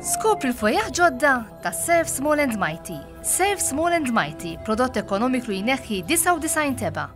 Skopri l-fojaħ ġodda ta' Serve Small and Mighty. Serve Small and Mighty, prodott ekonomiku jneħħi 99 teba'.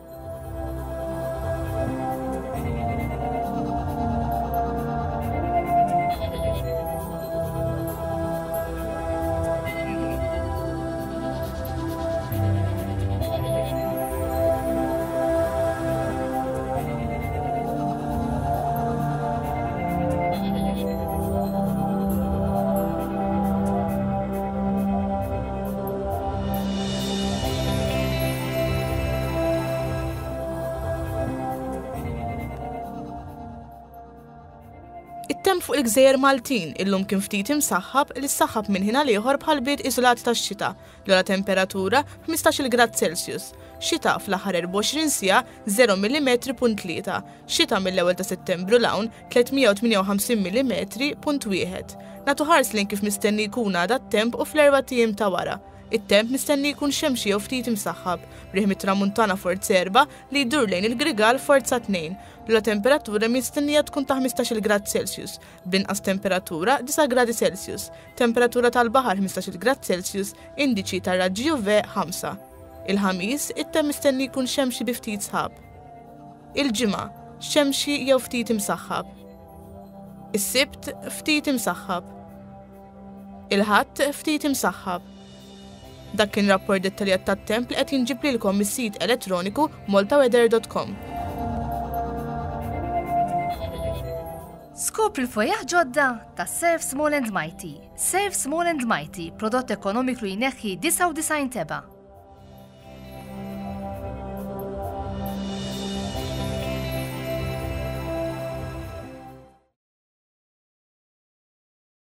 It-temp fuq il-Gżejjer Maltin illum kien ftit imsaħħab li ssaħħab minn ħina ieħor bħal bit iżolati tax-xita l-ogħla temperatura 15 grad Celsius. Xita fl-aħħar 24 siegħa 0 mm.3, xita mill-ewwel ta' Settembru l-hawn 358 mm.1. Nagħtu ħars lejn kif mistenni jkun għada t-temp u fl-4 tiem ta' wara. It-temp mistenni jkun xemxi jew ftit imsaħħab, b'riħ mit-tramuntana forza 4 li jdur lejn il-Grigal forza 2. L temperatura mistennija tkun ta' 15 grad Celsius, b'inqas temperatura 9 gradi Celsius, temperatura tal-baħar 15 grad Celsius, indiċi tar-raġġi UV 5. Il-ħamis, it-temp mistenni jkun xemxi bi ftit sħab. Il-ġimgħa, xemxi jew ftit imsaħħab. Is-sibt, ftit imsaħħab. Il-ħadd, ftit imsaħħab. Dak kien rapport dettaljat tat-temp li qed jinġib lilkom mis-sit elettroniku maltaweather.com. Skopri l-fojaħ ġodda ta' Serve Small and Mighty. Serve Small and Mighty, prodott ekonomiku jneħħi 99 teba'.